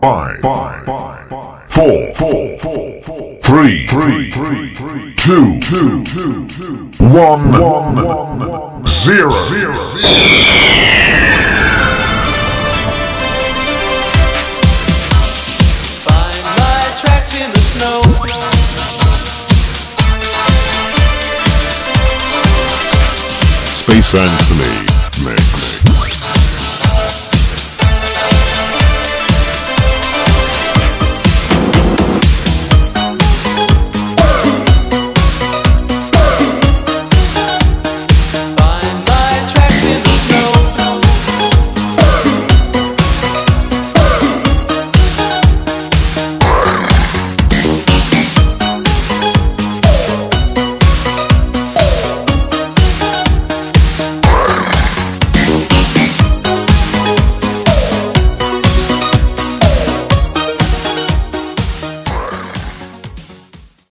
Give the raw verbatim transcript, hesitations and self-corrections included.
Five, five, four, four, three, three, two, two, one, one, zero, zero. Find my tracks in the snow. Space Anthony.